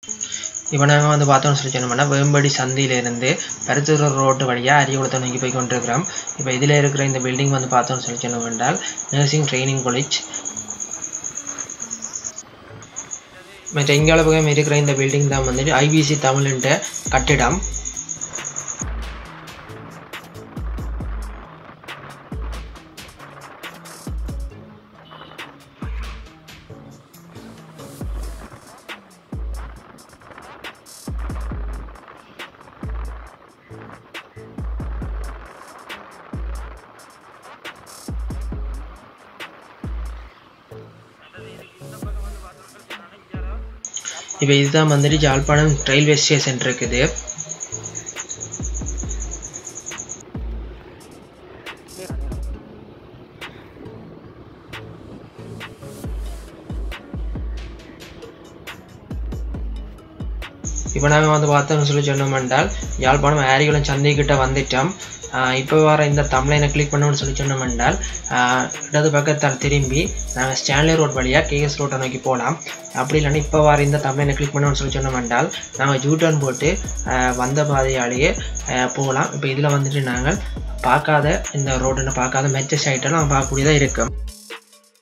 இப்போ நாங்கள் வந்து பார்த்தோம்னு சொல்லி சொன்னோம்னா வேம்படி சந்தையிலேருந்து பருத்தூர் ரோட்டு வழியாக அரியகுளத்தை நோக்கி போய் கொண்டிருக்கிறோம். இப்போ இதில் இருக்கிற இந்த பில்டிங் வந்து பார்த்தோம்னு சொல்லி சொன்னோம் என்றால் நர்சிங் ட்ரைனிங் காலேஜ். மற்ற இங்கால பக்கம் இருக்கிற இந்த பில்டிங் தான் வந்துட்டு ஐபிசி தமிழ்ன்ற கட்டிடம். இப்போ இதுதான் வந்துட்டு யாழ்ப்பாணம் ரயில்வே ஸ்டேஷன் இருக்குது. இப்போ நாங்கள் வந்து பார்த்தோம்னு சொல்லி சொன்னோம் என்றால் யாழ்ப்பாணம் ஆரியகுளம் சந்தைக்கிட்ட வந்துட்டோம். இப்போ வர இந்த தமிழனை கிளிக் பண்ணோம்னு சொல்லி சொன்னோம் என்றால் இடது பக்கத்தால் திரும்பி நாங்கள் ஸ்டான்லி ரோட் வழியாக கேஎஸ் ரோட்டை நோக்கி போகலாம். அப்படி இல்லைன்னா இப்போ வர இந்த தமிழனை கிளிக் பண்ணோம்னு சொல்லி சொன்னோம் என்றால் நாங்கள் யூட்டர்ன் போட்டு வந்த பாதையாலேயே போகலாம். இப்போ இதில் வந்துட்டு நாங்கள் பார்க்காத இந்த ரோடுன்னு பார்க்காத மெச்ச சைட்டெல்லாம் பார்க்கக்கூடியதாக இருக்கும்.